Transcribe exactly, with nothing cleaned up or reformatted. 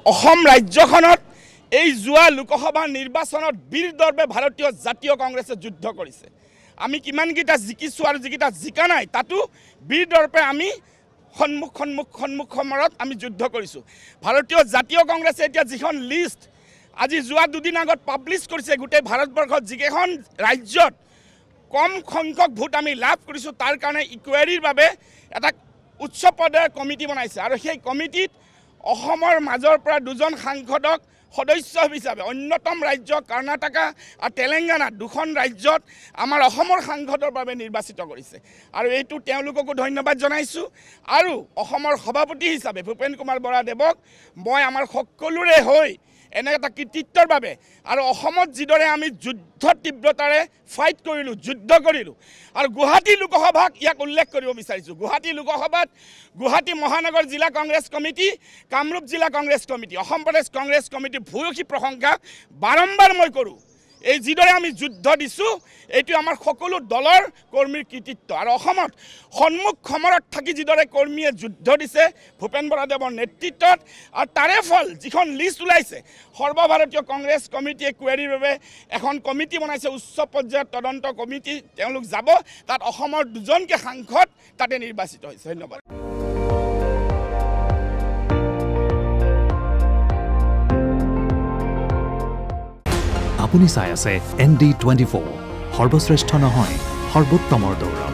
অসম ৰাজ্যখনত এই যোৱা লোকসভা নিৰ্বাচনত বীৰদৰ্বে ভাৰতীয় জাতীয় কংগ্ৰেছে যুদ্ধ কৰিছে। আমি কিমানকেইটা জিকিছোঁ আৰু যিকেইটা জিকা নাই তাতো বীৰদৰ্বে আমি সন্মুখ সন্মুখ সন্মুখ সমৰত আমি যুদ্ধ কৰিছোঁ। ভাৰতীয় জাতীয় কংগ্ৰেছে এতিয়া যিখন লিষ্ট আজি যোৱা দুদিন আগত পাব্লিছ কৰিছে, গোটেই ভাৰতবৰ্ষত যিকেইখন ৰাজ্যত কম সংখ্যক ভোট আমি লাভ কৰিছোঁ তাৰ কাৰণে ইকুৱেৰিৰ বাবে এটা উচ্চ পৰ্যায়ৰ কমিটি বনাইছে আৰু সেই কমিটিত অসমৰ মাজৰ পৰা দুজন সাংসদক সদস্য হিচাপে অন্যতম ৰাজ্য কৰ্ণাটকা আৰু তেলেংগানা দুখন ৰাজ্যত আমাৰ অসমৰ সাংসদৰ বাবে নিৰ্বাচিত কৰিছে আৰু এইটো তেওঁলোককো ধন্যবাদ জনাইছোঁ। আৰু অসমৰ সভাপতি হিচাপে ভূপেন কুমাৰ বৰাদেৱক মই আমাৰ সকলোৰে হৈ এনে এটা কৃতিত্বৰ বাবে আৰু অসমত যিদৰে আমি যুদ্ধ তীব্ৰতাৰে ফাইট কৰিলোঁ, যুদ্ধ কৰিলোঁ আৰু গুৱাহাটী লোকসভাক ইয়াক উল্লেখ কৰিব বিচাৰিছোঁ। গুৱাহাটী লোকসভাত গুৱাহাটী মহানগৰ জিলা কংগ্ৰেছ কমিটি, কামৰূপ জিলা কংগ্ৰেছ কমিটি, অসম প্ৰদেশ কংগ্ৰেছ কমিটি ভূয়সী প্ৰশংসা বাৰম্বাৰ মই কৰোঁ। এই যিদৰে আমি যুদ্ধ দিছোঁ এইটো আমাৰ সকলো দলৰ কৰ্মীৰ কৃতিত্ব আৰু অসমত সন্মুখ সমৰত থাকি যিদৰে কৰ্মীয়ে যুদ্ধ দিছে ভূপেন বৰাদেৱৰ নেতৃত্বত আৰু তাৰে ফল যিখন লিষ্ট ওলাইছে সৰ্বভাৰতীয় কংগ্ৰেছ কমিটিয়ে কুৱেৰিৰ বাবে এখন কমিটি বনাইছে, উচ্চ পৰ্যায়ৰ তদন্ত কমিটি তেওঁলোক যাব, তাত অসমৰ দুজনকৈ সাংসদ তাতে নিৰ্বাচিত হৈছে। ধন্যবাদ। আপুনি চাই আছে এন ডি টুৱেণ্টি ফ'ৰ, সৰ্বশ্ৰেষ্ঠ নহয় সৰ্বোত্তমৰ দৌৰ।